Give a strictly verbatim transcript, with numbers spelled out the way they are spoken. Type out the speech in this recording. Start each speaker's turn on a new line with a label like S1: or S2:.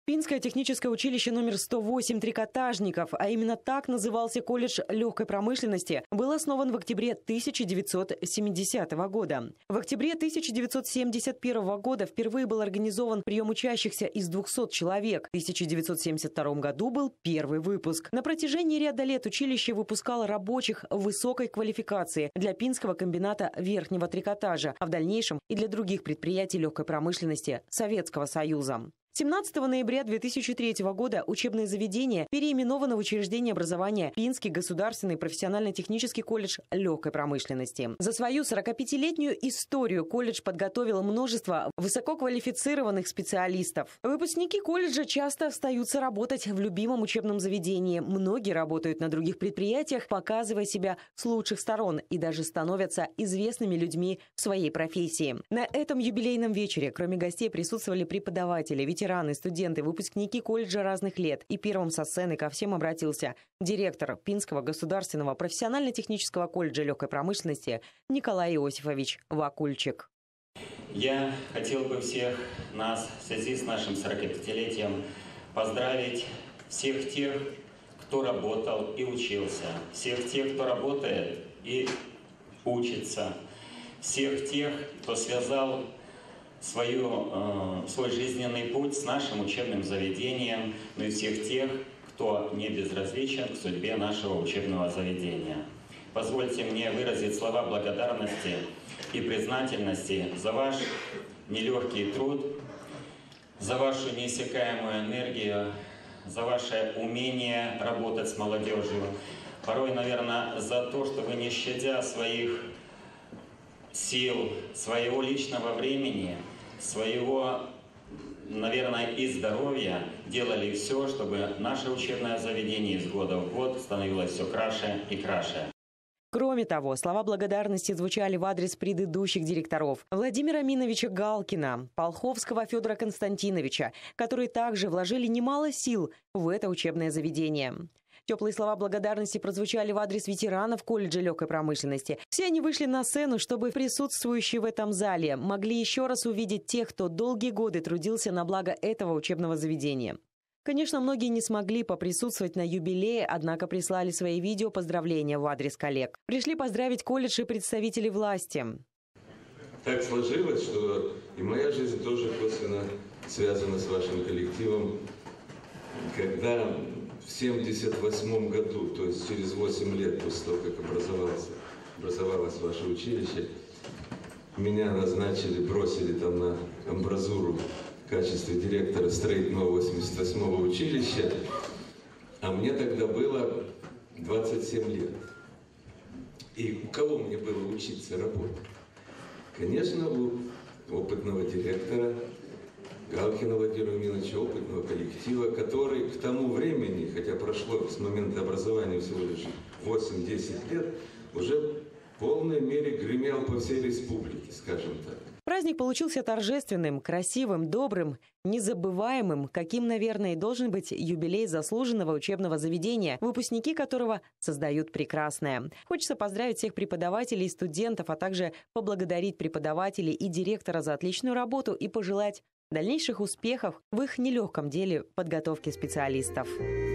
S1: Пинское техническое училище номер сто восемь «Трикотажников», а именно так назывался колледж легкой промышленности, был основан в октябре тысяча девятьсот семидесятого года. В октябре тысяча девятьсот семьдесят первого года впервые был организован прием учащихся из двухсот человек. В тысяча девятьсот семьдесят втором году был первый выпуск. На протяжении ряда лет училище выпускало рабочих высокой квалификации для Пинского комбината верхнего трикотажа, а в дальнейшем и для других предприятий легкой промышленности Советского Союза. семнадцатого ноября две тысячи третьего года учебное заведение переименовано в учреждение образования Пинский государственный профессионально-технический колледж легкой промышленности. За свою сорокапятилетнюю историю колледж подготовил множество высококвалифицированных специалистов. Выпускники колледжа часто остаются работать в любимом учебном заведении. Многие работают на других предприятиях, показывая себя с лучших сторон и даже становятся известными людьми в своей профессии. На этом юбилейном вечере, кроме гостей, присутствовали преподаватели, ветераны, студенты, выпускники колледжа разных лет. И первым со сцены ко всем обратился директор Пинского государственного профессионально-технического колледжа легкой промышленности Николай Иосифович Вакульчик.
S2: Я хотел бы всех нас в связи с нашим сорокапятилетием поздравить всех тех, кто работал и учился, всех тех, кто работает и учится, всех тех, кто связал Свою, э, свой жизненный путь с нашим учебным заведением, ну и всех тех, кто не безразличен к судьбе нашего учебного заведения. Позвольте мне выразить слова благодарности и признательности за ваш нелегкий труд, за вашу неиссякаемую энергию, за ваше умение работать с молодежью. Порой, наверное, за то, что вы, не щадя своих сил, своего личного времени, своего, наверное, и здоровья, делали все, чтобы наше учебное заведение из года в год становилось все краше и краше.
S1: Кроме того, слова благодарности звучали в адрес предыдущих директоров: Владимира Миновича Галкина, Полховского Федора Константиновича, которые также вложили немало сил в это учебное заведение. Теплые слова благодарности прозвучали в адрес ветеранов колледжа легкой промышленности. Все они вышли на сцену, чтобы присутствующие в этом зале могли еще раз увидеть тех, кто долгие годы трудился на благо этого учебного заведения. Конечно, многие не смогли поприсутствовать на юбилее, однако прислали свои видео поздравления в адрес коллег. Пришли поздравить колледж и представители власти.
S3: Так сложилось, что и моя жизнь тоже косвенно связана с вашим коллективом. Когда в семьдесят восьмом году, то есть через восемь лет после того, как образовалось, образовалось ваше училище, меня назначили, бросили там на амбразуру в качестве директора строительного восемьдесят восьмого училища, а мне тогда было двадцать семь лет. И у кого мне было учиться работать? Конечно, у опытного директора Галкина Владимира Миновича, опытного коллектива, который к тому времени, хотя прошло с момента образования всего лишь восемь-десять лет, уже в полной мере гремел по всей республике, скажем так.
S1: Праздник получился торжественным, красивым, добрым, незабываемым, каким, наверное, и должен быть юбилей заслуженного учебного заведения, выпускники которого создают прекрасное. Хочется поздравить всех преподавателей и студентов, а также поблагодарить преподавателей и директора за отличную работу и пожелать дальнейших успехов в их нелегком деле подготовки специалистов.